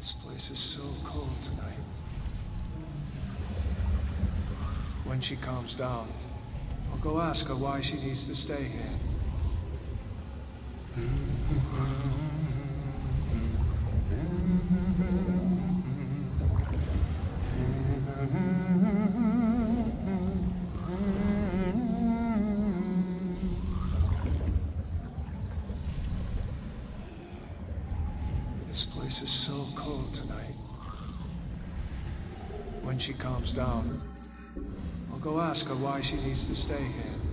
This place is so cold tonight. When she calms down, I'll go ask her why she needs to stay here. This place is so cold tonight. When she calms down, I'll go ask her why she needs to stay here.